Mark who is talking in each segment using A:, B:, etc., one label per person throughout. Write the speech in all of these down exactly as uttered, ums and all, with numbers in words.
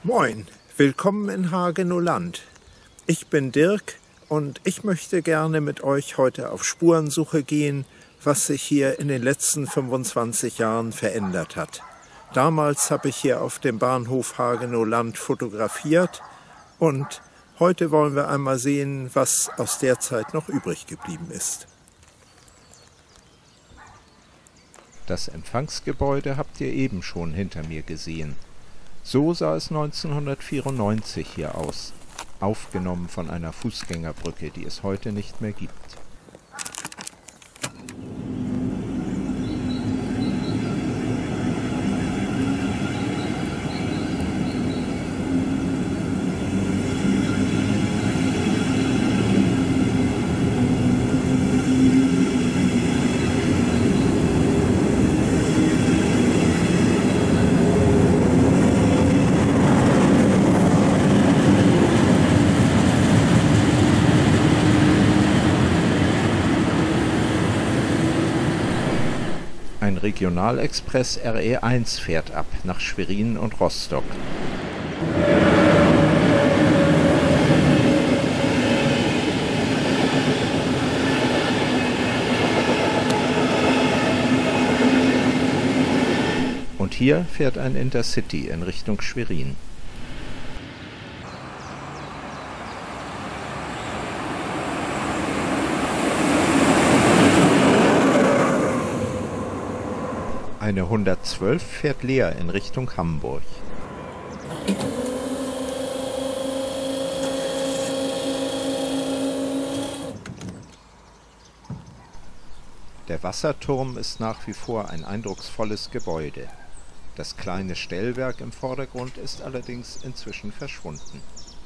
A: Moin, willkommen in Hagenow-Land. Ich bin Dirk und ich möchte gerne mit euch heute auf Spurensuche gehen, was sich hier in den letzten fünfundzwanzig Jahren verändert hat. Damals habe ich hier auf dem Bahnhof Hagenow-Land fotografiert und heute wollen wir einmal sehen, was aus der Zeit noch übrig geblieben ist.
B: Das Empfangsgebäude habt ihr eben schon hinter mir gesehen. So sah es neunzehnhundertvierundneunzig hier aus, aufgenommen von einer Fußgängerbrücke, die es heute nicht mehr gibt. Ein Regionalexpress R E eins fährt ab nach Schwerin und Rostock. Und hier fährt ein Intercity in Richtung Schwerin. Eine hundertzwölf fährt leer in Richtung Hamburg. Der Wasserturm ist nach wie vor ein eindrucksvolles Gebäude. Das kleine Stellwerk im Vordergrund ist allerdings inzwischen verschwunden.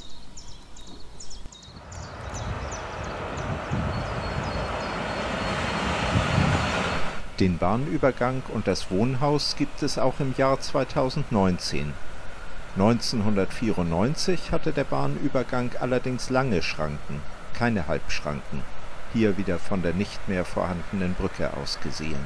B: Den Bahnübergang und das Wohnhaus gibt es auch im Jahr zweitausendneunzehn. neunzehnhundertvierundneunzig hatte der Bahnübergang allerdings lange Schranken, keine Halbschranken, hier wieder von der nicht mehr vorhandenen Brücke aus gesehen.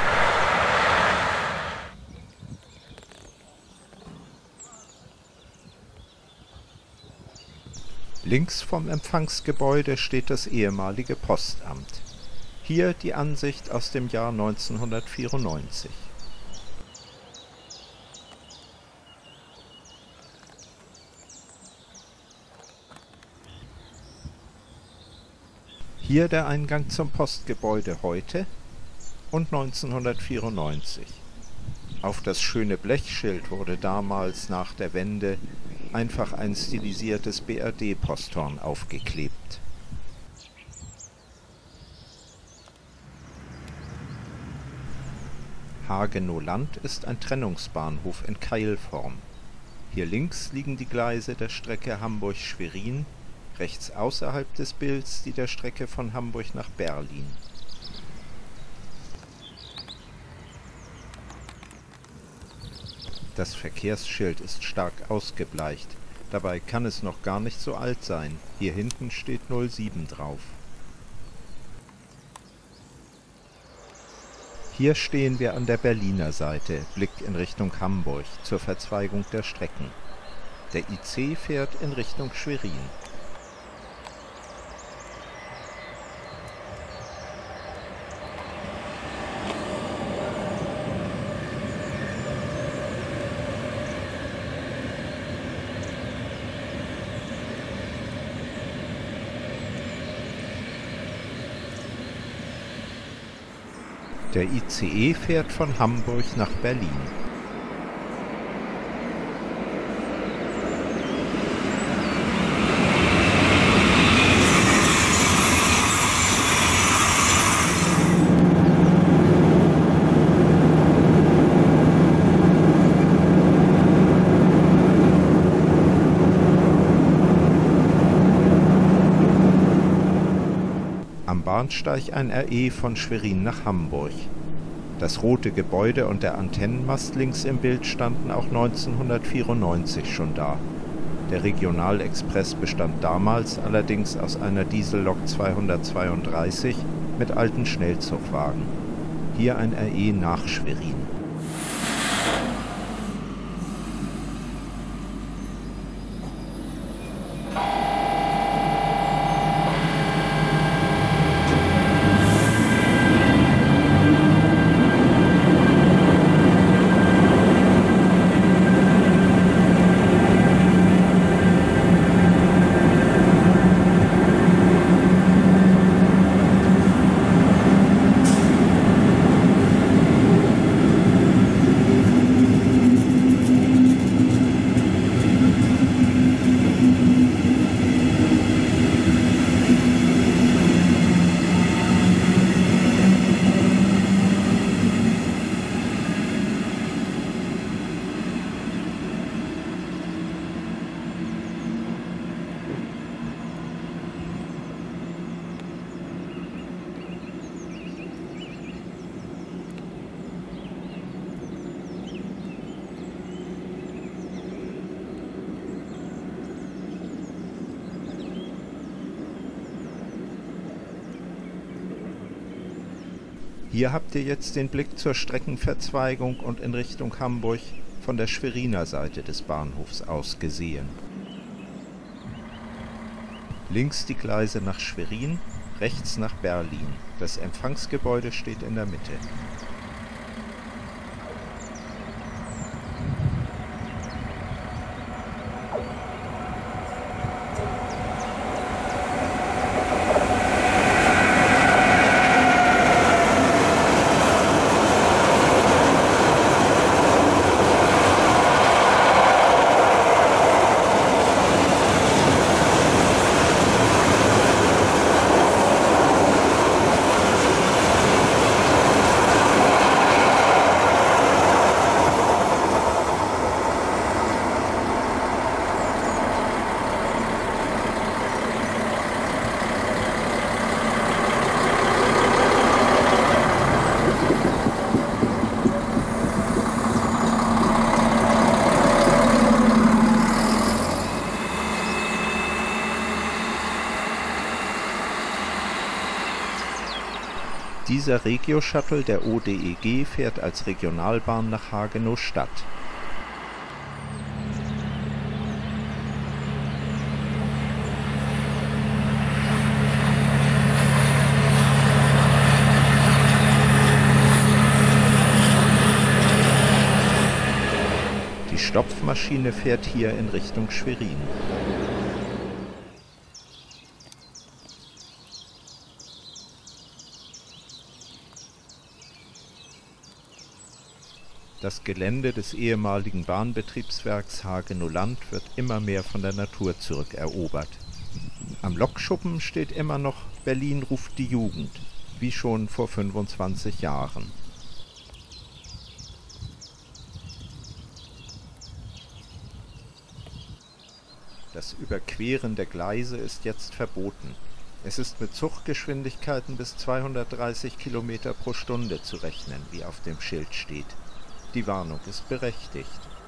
B: Links vom Empfangsgebäude steht das ehemalige Postamt. Hier die Ansicht aus dem Jahr neunzehnhundertvierundneunzig. Hier der Eingang zum Postgebäude heute und neunzehnhundertvierundneunzig. Auf das schöne Blechschild wurde damals nach der Wende einfach ein stilisiertes B R D-Posthorn aufgeklebt. Hagenow-Land ist ein Trennungsbahnhof in Keilform. Hier links liegen die Gleise der Strecke Hamburg-Schwerin, rechts außerhalb des Bilds die der Strecke von Hamburg nach Berlin. Das Verkehrsschild ist stark ausgebleicht, dabei kann es noch gar nicht so alt sein. Hier hinten steht null sieben drauf. Hier stehen wir an der Berliner Seite, Blick in Richtung Hamburg, zur Verzweigung der Strecken. Der I C fährt in Richtung Schwerin. Der I C E fährt von Hamburg nach Berlin. Am Bahnsteig ein R E von Schwerin nach Hamburg. Das rote Gebäude und der Antennenmast links im Bild standen auch neunzehnhundertvierundneunzig schon da. Der Regionalexpress bestand damals allerdings aus einer Diesellok zweihundertzweiunddreißig mit alten Schnellzugwagen. Hier ein R E nach Schwerin. Hier habt ihr jetzt den Blick zur Streckenverzweigung und in Richtung Hamburg von der Schweriner Seite des Bahnhofs aus gesehen. Links die Gleise nach Schwerin, rechts nach Berlin. Das Empfangsgebäude steht in der Mitte. Dieser Regio-Shuttle der O D E G fährt als Regionalbahn nach Hagenow-Stadt. Die Stopfmaschine fährt hier in Richtung Schwerin. Das Gelände des ehemaligen Bahnbetriebswerks Hagenow-Land wird immer mehr von der Natur zurückerobert. Am Lokschuppen steht immer noch Berlin ruft die Jugend, wie schon vor fünfundzwanzig Jahren. Das Überqueren der Gleise ist jetzt verboten. Es ist mit Zuggeschwindigkeiten bis zweihundertdreißig Kilometer pro Stunde zu rechnen, wie auf dem Schild steht. Die Warnung ist berechtigt.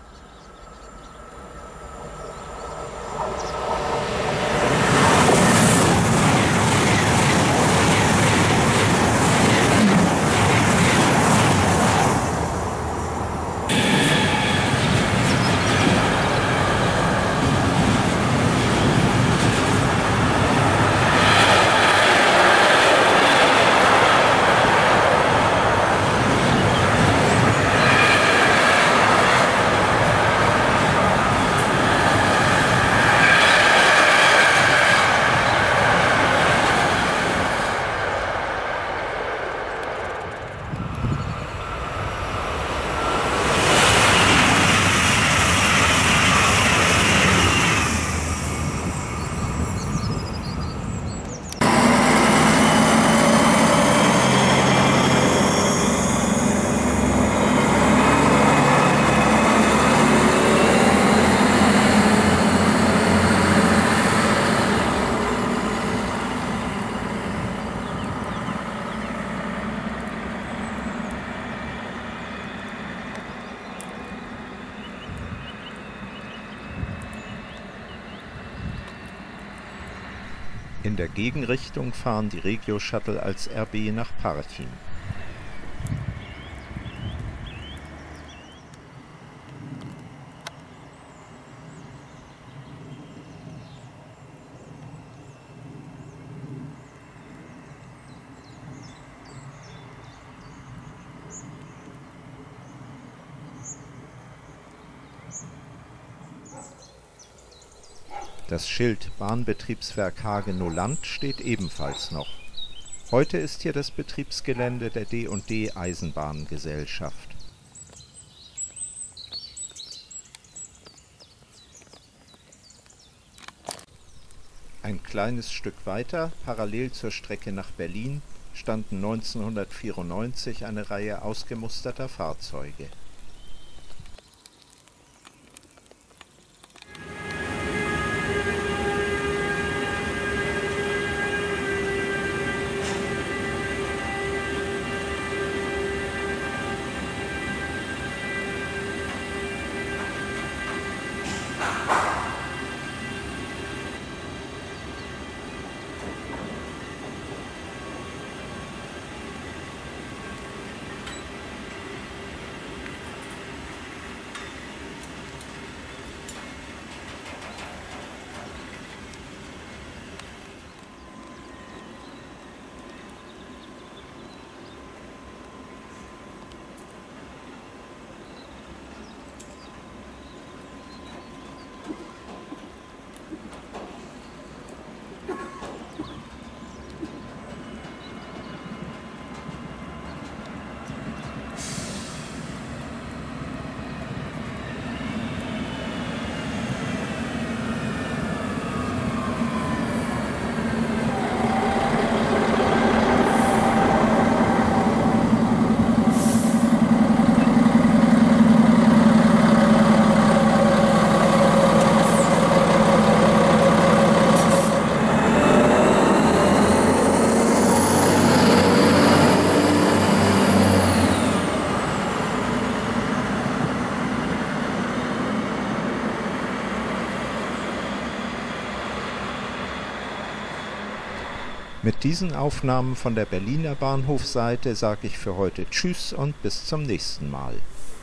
B: In der Gegenrichtung fahren die Regio-Shuttle als R B nach Parchim. Das Schild Bahnbetriebswerk Hagenow-Land steht ebenfalls noch. Heute ist hier das Betriebsgelände der D und D Eisenbahngesellschaft. Ein kleines Stück weiter, parallel zur Strecke nach Berlin, standen neunzehnhundertvierundneunzig eine Reihe ausgemusterter Fahrzeuge. Mit diesen Aufnahmen von der Berliner Bahnhofseite sage ich für heute Tschüss und bis zum nächsten Mal.